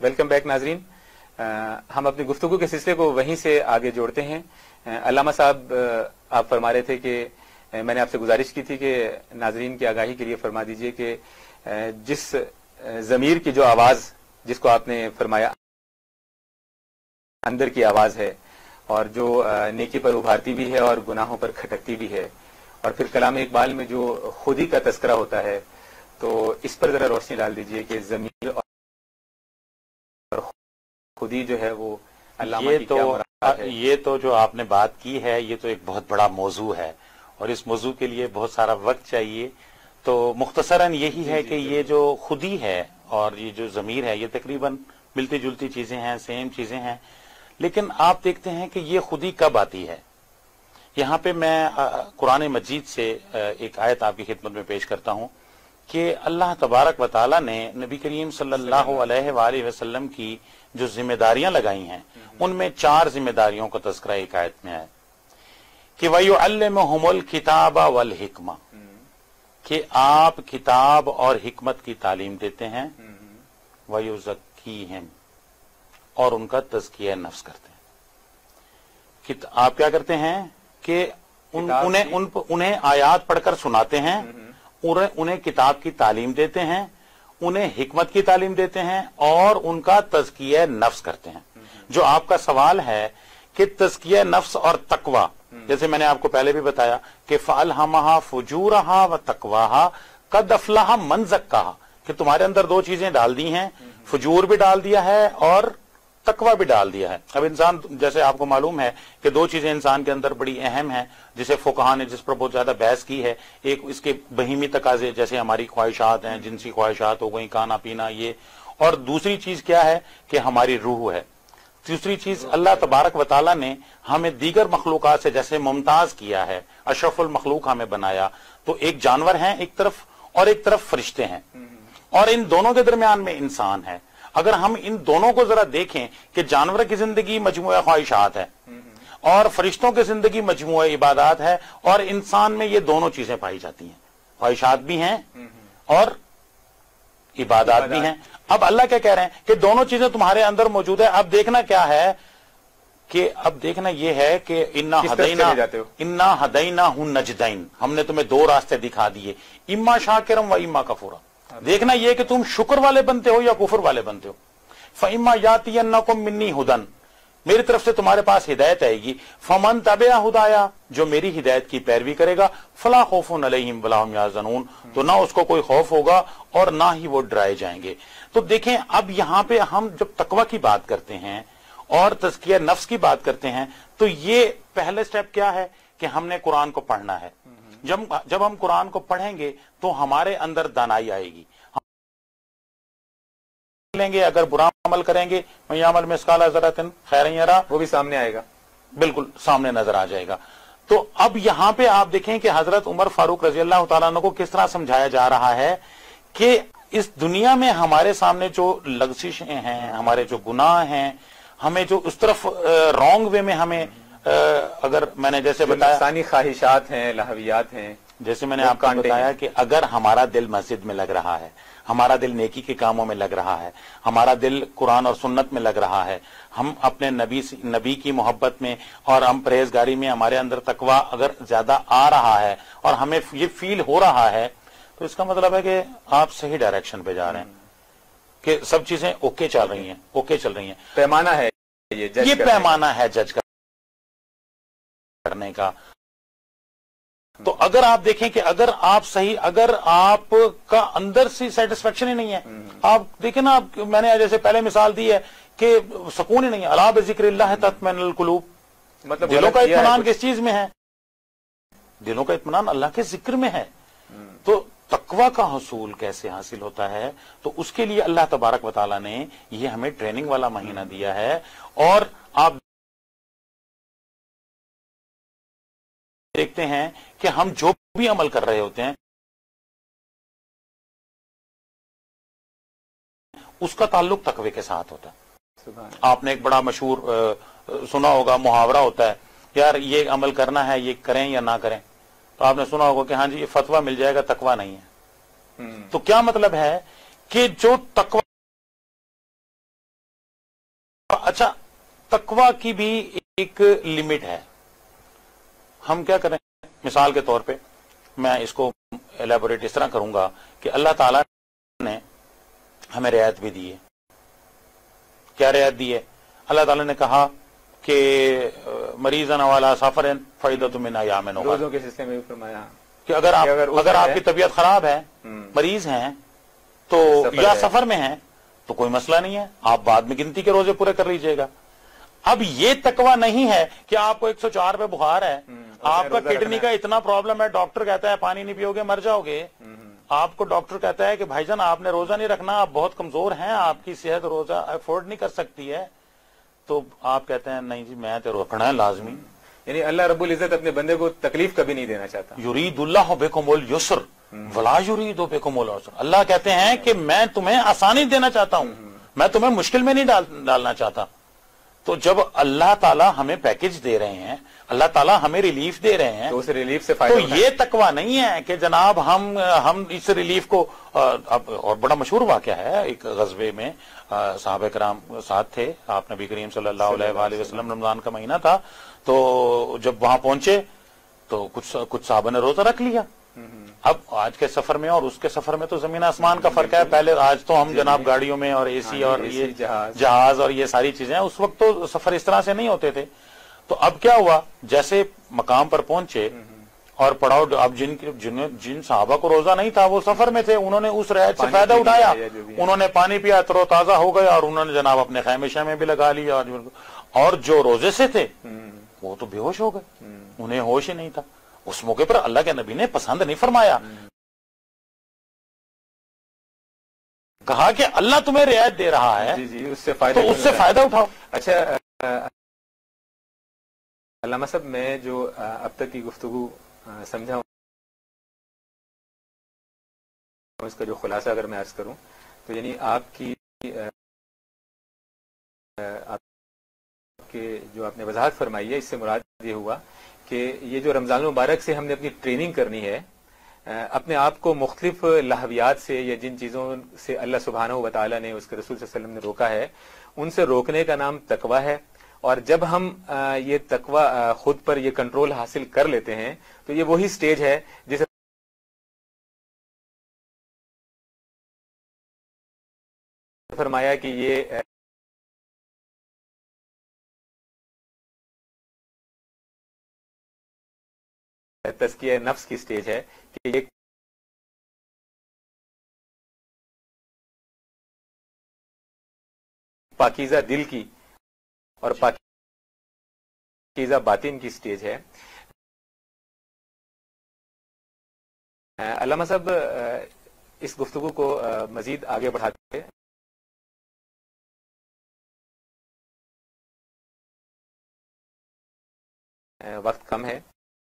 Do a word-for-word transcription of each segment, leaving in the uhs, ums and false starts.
Welcome back नाजरीन। हम अपनी गुफ्तगू के सिलसिले को वहीं से आगे जोड़ते हैं। अल्लामा साहब, आप फरमा रहे थे कि मैंने आपसे गुजारिश की थी कि नाजरीन की आगाही के लिए फरमा दीजिए कि जिस ज़मीर की जो आवाज़, जिसको आपने फरमाया अंदर की आवाज़ है, और जो नेकी पर उभारती भी है और गुनाहों पर खटकती भी है, और फिर कलाम इकबाल में जो खुदी का तस्करा होता है, तो इस पर ज़रा रोशनी डाल दीजिए कि ज़मीर और खुदी जो है वो अल्लामा ये की तो क्या मुराद है? ये तो जो आपने बात की है, ये तो एक बहुत बड़ा मौजू है और इस मौजू के लिए बहुत सारा वक्त चाहिए। तो मुख्तसरन यही है कि ये जो खुदी है और ये जो ज़मीर है, ये तकरीबन मिलती जुलती चीजें हैं, सेम चीजें हैं। लेकिन आप देखते हैं कि ये खुदी कब आती है। यहाँ पे मैं कुरान मजीद से एक आयत आपकी खिदमत में पेश करता हूँ कि अल्लाह तबारक व तआला ने नबी करीम सल्लल्लाहु अलैहि वसल्लम की जो जिम्मेदारियां लगाई हैं, उनमें चार जिम्मेदारियों का तज़किरा एक आयत में है कि वयुअल्लिमुहुमुल किताबा वल हिकमा, कि आप किताब और हिकमत की तालीम देते हैं, वयुज़क्कीहिम, और उनका तज़किया नफ्स करते हैं। कि आप क्या करते हैं कि उन, उन्हें उन, उन्हें आयात पढ़कर सुनाते हैं, उन्हें, उन्हें किताब की तालीम देते हैं, उन्हें हिकमत की तालीम देते हैं और उनका तज़किया नफ्स करते हैं। जो आपका सवाल है कि तज़किया नफ्स और तकवा, जैसे मैंने आपको पहले भी बताया कि फ़अल्हमहा फुजूरहा व तकवाहा क़द अफ़लहा मन ज़क्काहा, कि तुम्हारे अंदर दो चीजें डाल दी हैं, फुजूर भी डाल दिया है और तकवा भी डाल दिया है। अब इंसान, जैसे आपको मालूम है कि दो चीजें इंसान के अंदर बड़ी अहम हैं, जिसे फुकहा ने जिस पर बहुत ज्यादा बहस की है। एक इसके बहीमी तकाजे, जैसे हमारी ख्वाहिशात हैं, जिनसी ख्वाहिशात हो गई, खाना पीना, ये, और दूसरी चीज क्या है कि हमारी रूह है। तीसरी चीज, अल्लाह तबारक व तआला ने हमें दीगर मखलूकात से जैसे मुमताज किया है, अशरफुल मखलूक हमें बनाया, तो एक जानवर है एक तरफ और एक तरफ फरिश्ते हैं, और इन दोनों के दरमियान में इंसान है। अगर हम इन दोनों को जरा देखें कि जानवर की जिंदगी मजमूआ ख्वाहिशात है और फरिश्तों की जिंदगी मजमूआ इबादत है, और इंसान में ये दोनों चीजें पाई जाती हैं, ख्वाहिशात भी हैं और इबादत भी हैं। अब अल्लाह क्या कह रहे हैं कि दोनों चीजें तुम्हारे अंदर मौजूद है। अब देखना क्या है कि अब देखना यह है कि इन्ना हदैना इन्ना हदैना हूं नजदैन, हमने तुम्हें दो रास्ते दिखा दिए, इम्मा शाकिरम व इम्मा कफूरा। देखना यह कि तुम शुक्र वाले बनते हो या कुफर वाले बनते हो। फइम्मा यातियन्नकुम मिन्नी हुदन, मेरी तरफ से तुम्हारे पास हिदायत आएगी, फमन तबिया हुदाया, जो मेरी हिदायत की पैरवी करेगा, फला खौफुन अलैहिम वला हुम यहज़नून, तो ना उसको कोई खौफ होगा और ना ही वो डराए जाएंगे। तो देखें, अब यहां पे हम जब तकवा की बात करते हैं और तज़किया नफ्स की बात करते हैं, तो ये पहले स्टेप क्या है कि हमने कुरान को पढ़ना है। जब जब हम कुरान को पढ़ेंगे तो हमारे अंदर दानाई आएगी। लेंगे, अगर बुरा अमल करेंगे, मैं अमल में इसकाला ज़रातिन खैरन यरा, वो भी सामने आएगा, बिल्कुल सामने नजर आ जाएगा। तो अब यहां पे आप देखें कि हजरत उमर फारूक रजी अल्लाह तआला अन्हु को किस तरह समझाया जा रहा है कि इस दुनिया में हमारे सामने जो लग़ज़िशें हैं, हमारे जो गुनाह हैं, हमें जो उस तरफ रॉन्ग वे में हमें आ, अगर मैंने जैसे बताया इंसानी ख्वाहिशात हैं, लहवियात हैं, जैसे मैंने आपको बताया कि अगर हमारा दिल मस्जिद में लग रहा है, हमारा दिल नेकी के कामों में लग रहा है, हमारा दिल कुरान और सुन्नत में लग रहा है, हम अपने नबी नबी की मोहब्बत में और हम परहेजगारी में, हमारे अंदर तकवा अगर ज्यादा आ रहा है और हमें ये फील हो रहा है, तो इसका मतलब है कि आप सही डायरेक्शन पे जा रहे हैं, कि सब चीजें ओके चल रही हैं, ओके चल रही हैं। पैमाना है ये, जज ये पैमाना है जज करने का। तो अगर आप देखें कि अगर आप सही, अगर आपका अंदर से सेटिस्फेक्शन ही नहीं है, आप देखें ना, आप, मैंने जैसे पहले मिसाल दी है कि सुकून ही नहीं है, अला बिज़िक्रिल्लाह तत्मइन्नुल कुलूब, मतलब दिलों का इत्मीनान किस चीज में है? दिलों का इत्मीनान अल्लाह के जिक्र में है। तो तकवा का हसूल कैसे हासिल होता है? तो उसके लिए अल्लाह तबारक व तआला ने ये हमें ट्रेनिंग वाला महीना दिया है। और आप देखते हैं कि हम जो भी अमल कर रहे होते हैं उसका ताल्लुक तकवे के साथ होता है। आपने एक बड़ा मशहूर सुना होगा, मुहावरा होता है, यार ये अमल करना है, ये करें या ना करें। तो आपने सुना होगा कि हाँ जी ये फतवा मिल जाएगा, तकवा नहीं है। तो क्या मतलब है कि जो तकवा اچھا تقوی کی بھی ایک لمٹ ہے. ہم کیا کریں, مثال کے طور پہ میں اس کو ایلیبوریٹ اس طرح کروں گا کہ اللہ تعالیٰ نے ہمیں رعایت بھی دی ہے. کیا رعایت دی ہے؟ اللہ تعالیٰ نے کہا کہ مریضن والا سفر فائدۃ من ایام اخر, روزوں کے سلسلے میں بھی فرمایا کہ اگر آپ اگر اگر آپ کی طبیعت خراب ہے, مریض ہیں تو یا سفر میں ہیں تو کوئی مسئلہ نہیں ہے, آپ بعد میں گنتی کے روزے پورے کر لیجئے گا. اب یہ تقوی نہیں ہے کہ آپ کو ایک سو چار پہ بخار ہے, آپ کا کڈنی کا اتنا پرابلم ہے, ڈاکٹر کہتا ہے پانی نہیں پیو گے مر جاؤ گے. آپ کو ڈاکٹر کہتا ہے کہ بھائی جان آپ نے روزہ نہیں رکھنا, آپ بہت کمزور ہیں, آپ کی صحت روزہ افورڈ نہیں کر سکتی ہے, تو آپ کہتے ہیں نہیں جی میں تو رکھنا ہے لازمی. یعنی اللہ رب العزت اپنے بندے کو تکلیف کبھی نہیں دینا چاہتا. یرید اللہ بکم الیسر ولا یرید بکم العسر. اللہ کہتے ہیں کہ میں تمہیں آسانی دینا چاہتا ہوں, میں تمہیں مشکل میں نہیں ڈال ڈالنا چاہتا. تو جب اللہ تعالیٰ ہمیں پیکج دے رہے ہیں, اللہ تعالیٰ ہمیں ریلیف دے رہے ہیں, تو اس ریلیف سے فائدہ تو یہ تقوی نہیں ہے کہ جناب ہم ہم اس ریلیف کو. اب اور بڑا مشہور واقعہ ہے, ایک غزوے میں صحابہ کرام ساتھ تھے, آپ نبی کریم صلی اللہ علیہ وآلہ وسلم, رمضان کا مہینہ تھا, تو جب وہاں پہنچے تو کچھ کچھ صحابہ نے روزہ رکھ لیا. اب آج کے سفر میں اور اس کے سفر میں تو زمین آسمان کا فرق ہے. پہلے آج تو ہم جناب گاڑیوں میں اور اے سی اور یہ جہاز اور یہ ساری چیزیں, اس وقت تو سفر اس طرح سے نہیں ہوتے تھے. تو اب کیا ہوا, جیسے مقام پر پہنچے اور پڑاؤ, اب جن جن جن صحابہ کو روزہ نہیں تھا وہ سفر میں تھے, انہوں نے اس رعایت سے فائدہ اٹھایا, انہوں نے پانی پیا, ترو تازہ ہو گیا, اور انہوں نے جناب اپنے خیمے شیمے بھی لگا لیا. اور جو روزے سے تھے وہ تو بے ہوش ہو گئے, انہیں ہوش ہی نہیں تھا. اس موقع پر اللہ کے نبی نے پسند نہیں فرمایا, کہا کہ اللہ تمہیں رعایت دے رہا ہے, جی جی اس سے فائدہ تو اس سے فائدہ اٹھاؤ. اچھا علامہ صاحب, میں جو اب تک کی گفتگو سمجھا ہوں اس کا جو خلاصہ اگر میں عرض کروں تو یعنی آپ کی آپ کے جو آپ نے وضاحت فرمائی ہے, اس سے مراد یہ ہوا کہ یہ جو رمضان المبارک سے ہم نے اپنی ٹریننگ کرنی ہے, اپنے آپ کو مختلف لہویات سے یا جن چیزوں سے اللہ سبحانہ و تعالیٰ نے اس کے رسول صلی اللہ علیہ وسلم نے روکا ہے, ان سے روکنے کا نام تقوی ہے. اور جب ہم یہ تقوی خود پر یہ کنٹرول حاصل کر لیتے ہیں تو یہ وہی سٹیج ہے جسے فرمایا کہ یہ تزکیہ نفس کی سٹیج ہے کہ یہ پاکیزہ دل کی اور پاکیزہ باطن کی سٹیج ہے. علامہ صاحب اس گفتگو کو مزید آگے بڑھاتے ہیں, وقت کم ہے,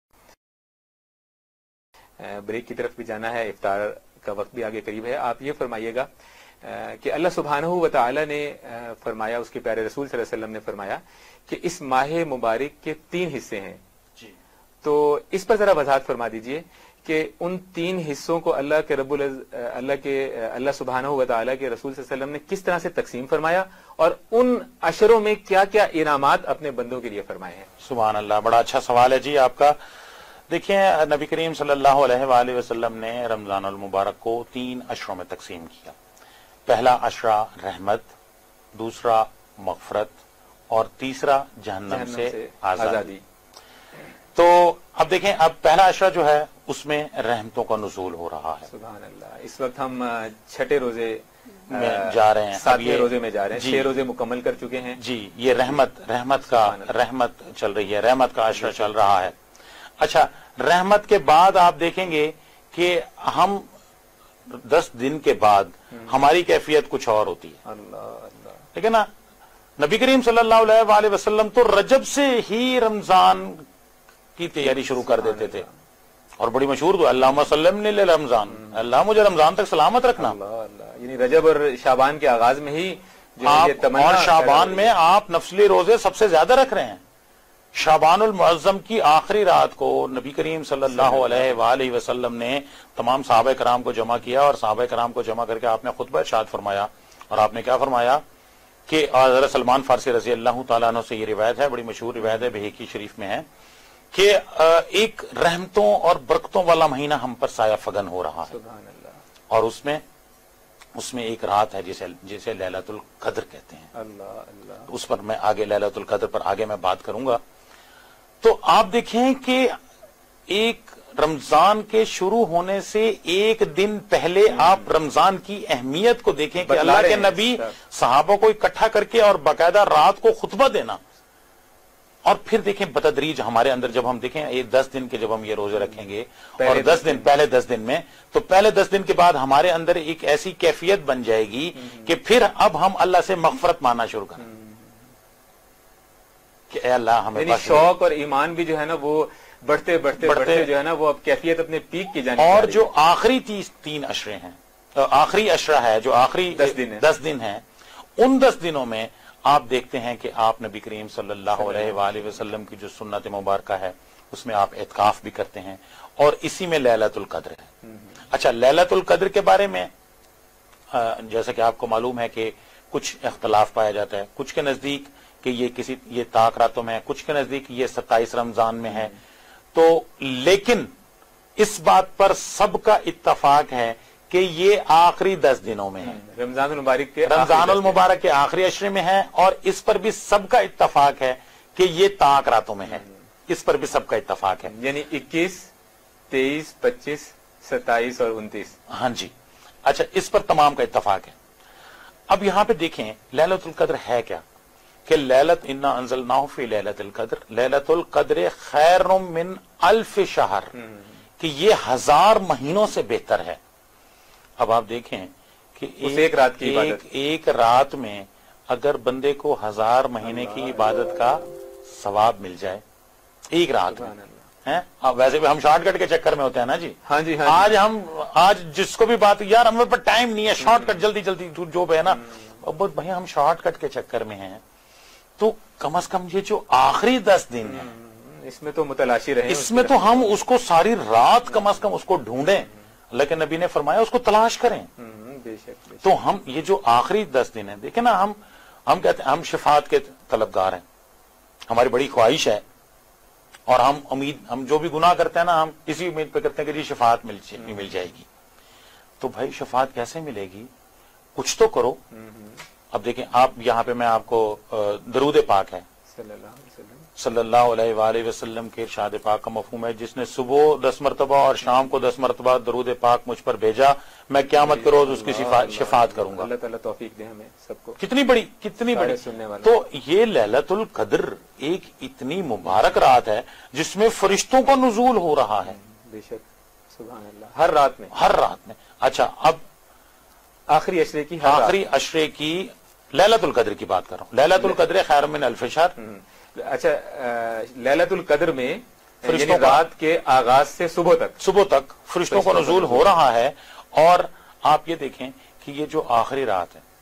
بریک کی طرف بھی جانا ہے, افطار کا وقت بھی آگے قریب ہے. آپ یہ فرمائیے گا کہ اللہ سبحانہ و تعالی نے فرمایا, اس کے پیارے رسول صلی اللہ علیہ وسلم نے فرمایا کہ اس ماہ مبارک کے تین حصے ہیں, جی تو اس پر ذرا وضاحت فرما دیجئے کہ ان تین حصوں کو اللہ کے رب العز اللہ کے اللہ سبحانہ و تعالی کے رسول صلی اللہ علیہ وسلم نے کس طرح سے تقسیم فرمایا, اور ان عشروں میں کیا کیا انعامات اپنے بندوں کے لیے فرمائے ہیں. سبحان اللہ, بڑا اچھا سوال ہے جی آپ کا. دیکھیں, نبی کریم صلی اللہ علیہ وآلہ وسلم نے رمضان المبارک کو تین عشروں میں تقسیم کیا. پہلا عشرہ رحمت, دوسرا مغفرت, اور تیسرا جہنم, جہنم سے, سے آزادی. تو اب دیکھیں, اب پہلا عشرہ جو ہے اس میں رحمتوں کا نزول ہو رہا ہے. سبحان اللہ. اس وقت ہم چھٹے روزے میں جا رہے ہیں, ساتویں روزے میں جا رہے ہیں, چھ روزے مکمل کر چکے ہیں. جی, یہ رحمت رحمت کا رحمت چل رہی ہے, رحمت کا عشرہ چل رہا ہے. اچھا, رحمت کے بعد آپ دیکھیں گے کہ ہم دس دن کے بعد ہماری کیفیت کچھ اور ہوتی ہے. اللہ اللہ. ٹھیک ہے نا. نبی کریم صلی اللہ علیہ وآلہ وسلم تو رجب سے ہی رمضان کی تیاری شروع کر دیتے تھے, اور بڑی مشہور تو اللہم صلی علی رمضان, اللہ مجھے رمضان تک سلامت رکھنا. اللہ اللہ. یعنی رجب اور شعبان کے آغاز میں ہی آپ, اور شعبان میں آپ نفلی روزے سب سے زیادہ رکھ رہے ہیں. شعبان المعظم کی آخری رات کو نبی کریم صلی اللہ علیہ وآلہ وسلم نے تمام صحابہ کرام کو جمع کیا, اور صحابہ کرام کو جمع کر کے آپ نے خطبہ ارشاد فرمایا, اور آپ نے کیا فرمایا کہ حضرت سلمان فارسی رضی اللہ تعالیٰ عنہ سے یہ روایت ہے, بڑی مشہور روایت ہے, بہیقی شریف میں ہے کہ ایک رحمتوں اور برکتوں والا مہینہ ہم پر سایہ فگن ہو رہا ہے, سبحان اللہ, اور اس میں اس میں ایک رات ہے جسے جسے لیلۃ القدر کہتے ہیں. اللہ اللہ, اس پر میں آگے لیلۃ القدر پر آگے میں بات کروں گا. تو آپ دیکھیں کہ ایک رمضان کے شروع ہونے سے ایک دن پہلے آپ رمضان کی اہمیت کو دیکھیں کہ اللہ کے نبی صحابہ کو اکٹھا کر کے اور باقاعدہ رات کو خطبہ دینا, اور پھر دیکھیں بتدریج ہمارے اندر جب ہم دیکھیں یہ دس دن کے جب ہم یہ روزے رکھیں گے اور دس دن پہلے دس دن میں, تو پہلے دس دن کے بعد ہمارے اندر ایک ایسی کیفیت بن جائے گی کہ پھر اب ہم اللہ سے مغفرت ماننا شروع کریں کہ اے اللہ ہمیں, یعنی شوق اور ایمان بھی جو ہے نا وہ بڑھتے بڑھتے بڑھتے جو ہے نا وہ اب کیفیت اپنے پیک کی جانے. اور جو آخری تیس تین اشرے ہیں, آخری اشرہ ہے جو آخری دس دن دس دن ہیں, ان دس دنوں میں آپ دیکھتے ہیں کہ آپ نبی کریم صلی اللہ علیہ وآلہ وسلم کی جو سنت مبارکہ ہے اس میں آپ اعتکاف بھی کرتے ہیں, اور اسی میں لیلۃ القدر ہے. اچھا, لیلۃ القدر کے بارے میں جیسا کہ آپ کو معلوم ہے کہ کچھ اختلاف پایا جاتا ہے, کچھ کے نزدیک کہ یہ کسی یہ طاق راتوں میں ہے, کچھ کے نزدیک یہ ستائیس رمضان میں ہے. تو لیکن اس بات پر سب کا اتفاق ہے کہ یہ آخری دس دنوں میں ہے, رمضان المبارک کے رمضان المبارک کے آخری عشرے میں ہے, اور اس پر بھی سب کا اتفاق ہے کہ یہ طاق راتوں میں ہے, اس پر بھی سب کا اتفاق ہے. یعنی اکیس, تیئیس, پچیس, ستائیس اور انتیس. ہاں جی. اچھا, اس پر تمام کا اتفاق ہے. اب یہاں پہ دیکھیں لیلۃ القدر ہے کیا, کہ لیلت انا انزلناہ فی لیلۃ القدر, لیلۃ القدر خیر من الف شہر, کہ یہ ہزار مہینوں سے بہتر ہے. اب آپ دیکھیں کہ ایک, ایک رات کی عبادت, ایک, ایک رات میں اگر بندے کو ہزار مہینے کی عبادت کا ثواب مل جائے ایک رات میں, ویسے بھی ہم شارٹ کٹ کے چکر میں ہوتے ہیں نا جی. ہاں جی, آج ہم آج جس کو بھی بات, یار ہمیں پر ٹائم نہیں ہے, شارٹ کٹ جلدی جلدی جو ہے نا, بھائی ہم شارٹ کٹ کے چکر میں ہیں, تو کم از کم یہ جو آخری دس دن ہیں اس میں تو متلاشی رہے, اس میں تو ہم اس کو ساری رات کم از کم اس کو ڈھونڈیں. اللہ کے نبی نے فرمایا اس کو تلاش کریں. بے شک, بے شک. تو ہم یہ جو آخری دس دن ہیں دیکھیں نا, ہم ہم کہتے ہیں ہم شفاعت کے طلبگار ہیں, ہماری بڑی خواہش ہے, اور ہم امید ہم جو بھی گناہ کرتے ہیں نا ہم اسی امید پہ کرتے ہیں کہ جی شفاعت مل مل جائے گی. تو بھائی شفاعت کیسے ملے گی, کچھ تو کرو. اب دیکھیں آپ یہاں پہ میں آپ کو درود پاک ہے صلی اللہ علیہ وسلم صلی اللہ علیہ وآلہ وسلم کے ارشاد پاک کا مفہوم ہے, جس نے صبح دس مرتبہ اور شام کو دس مرتبہ درود پاک مجھ پر بھیجا, میں قیامت کے روز اس کی شفاعت کروں گا. اللہ تعالیٰ توفیق دے ہمیں سب کو. کتنی بڑی کتنی بڑی سننے والا. تو یہ لیلۃ القدر ایک اتنی مبارک رات ہے جس میں فرشتوں کا نزول ہو رہا ہے. بے شک, سبحان اللہ, ہر رات میں, ہر رات میں. اچھا, اب آخری عشرے کی, آخری عشرے کی لیلۃ القدر کی بات کر رہا ہوں. لیلۃ القدر خیر من الف شہر. اچھا, لیلۃ القدر میں فرشتوں رات کے آغاز سے صبح تک صبح تک فرشتوں کا نزول ہو رہا ہے. اور آپ یہ دیکھیں کہ یہ جو آخری رات ہے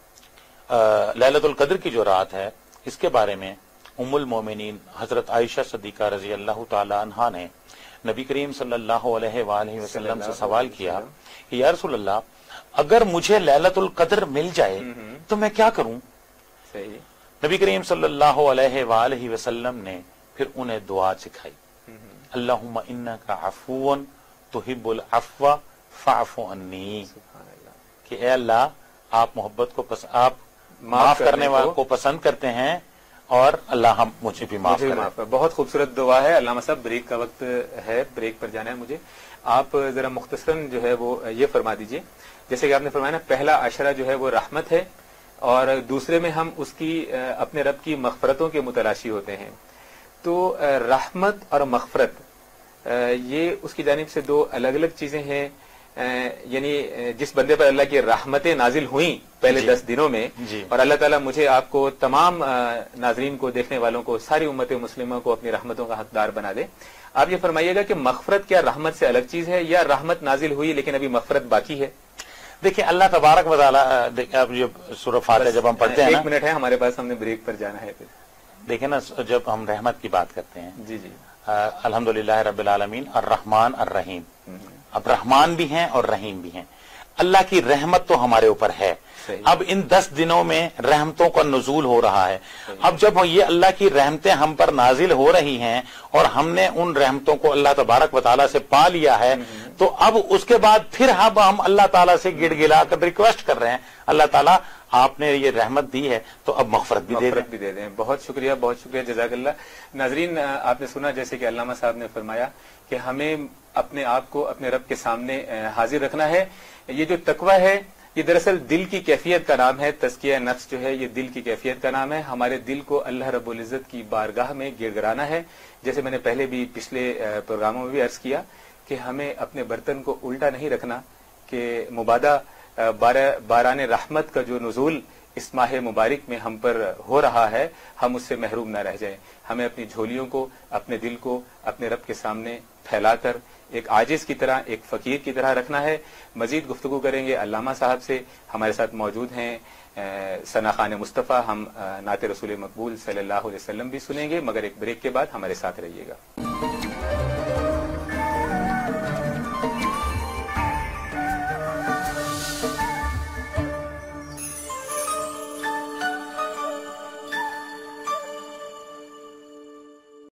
لیلۃ القدر کی جو رات ہے, اس کے بارے میں ام المومنین حضرت عائشہ صدیقہ رضی اللہ تعالی عنہا نے نبی کریم صلی اللہ علیہ وآلہ وسلم سے سوال کیا کہ یا رسول اللہ, اگر مجھے لیلۃ القدر مل جائے تو میں کیا کروں؟ صحیح. نبی کریم صلی اللہ علیہ وآلہ وسلم نے پھر انہیں دعا سکھائی, اللہم انک عفو تحب العفو فاعف عنی, کہ اے اللہ آپ محبت کو پس, آپ معاف کرنے والوں کو پسند کرتے ہیں, اور اللہ ہم مجھے بھی معاف کرے. بہت خوبصورت دعا ہے. علامہ صاحب بریک کا وقت ہے, بریک پر جانا ہے مجھے. آپ ذرا مختصراً جو ہے وہ یہ فرما دیجئے, جیسے کہ آپ نے فرمایا نا پہلا عشرہ جو ہے وہ رحمت ہے, اور دوسرے میں ہم اس کی اپنے رب کی مغفرتوں کے متلاشی ہوتے ہیں. تو رحمت اور مغفرت یہ اس کی جانب سے دو الگ الگ چیزیں ہیں. یعنی جس بندے پر اللہ کی رحمتیں نازل ہوئیں پہلے جی. دس دنوں میں جی. اور اللہ تعالیٰ مجھے آپ کو تمام ناظرین کو, دیکھنے والوں کو, ساری امت مسلمہ کو اپنی رحمتوں کا حقدار بنا دے. آپ یہ فرمائیے گا کہ مغفرت کیا رحمت سے الگ چیز ہے, یا رحمت نازل ہوئی لیکن ابھی مغفرت باقی ہے؟ دیکھیں اللہ تبارک و تعالی, اب یہ سورہ فاتحہ جب ہم پڑھتے ہیں, ایک منٹ ہے ہمارے پاس, ہم نے بریک پر جانا ہے. پھر دیکھیں نا, جب ہم رحمت کی بات کرتے ہیں, جی جی, الحمدللہ رب العالمین الرحمن الرحیم, اب رحمان بھی ہیں اور رحیم بھی ہیں. اللہ کی رحمت تو ہمارے اوپر ہے. اب ان دس دنوں میں رحمتوں کا نزول ہو رہا ہے. اب جب یہ اللہ کی رحمتیں ہم پر نازل ہو رہی ہیں اور ہم نے ان رحمتوں کو اللہ تبارک و تعالیٰ سے پا لیا ہے, تو اب اس کے بعد پھر اب ہم اللہ تعالیٰ سے گڑ گڑا کر ریکویسٹ کر رہے ہیں, اللہ تعالیٰ آپ نے یہ رحمت دی ہے تو اب مغفرت بھی دے دیں. بھی دے دیں. بہت شکریہ, بہت شکریہ, جزاک اللہ. ناظرین, آپ نے سنا جیسے کہ علامہ صاحب نے فرمایا کہ ہمیں اپنے آپ کو اپنے رب کے سامنے حاضر رکھنا ہے. یہ جو تقوی ہے یہ دراصل دل کی کیفیت کا نام ہے. تزکیہ نفس جو ہے یہ دل کی کیفیت کا نام ہے. ہمارے دل کو اللہ رب العزت کی بارگاہ میں گڑ گڑانا ہے. جیسے میں نے پہلے بھی پچھلے پروگراموں میں بھی عرض کیا کہ ہمیں اپنے برتن کو الٹا نہیں رکھنا کہ مبادہ باران رحمت کا جو نزول اس ماہ مبارک میں ہم پر ہو رہا ہے ہم اس سے محروم نہ رہ جائیں. ہمیں اپنی جھولیوں کو, اپنے دل کو اپنے رب کے سامنے پھیلا کر ایک عاجز کی طرح, ایک فقیر کی طرح رکھنا ہے. مزید گفتگو کریں گے علامہ صاحب سے. ہمارے ساتھ موجود ہیں ثنا خان مصطفیٰ. ہم نعت رسول مقبول صلی اللہ علیہ وسلم بھی سنیں گے, مگر ایک بریک کے بعد ہمارے ساتھ رہیے گا.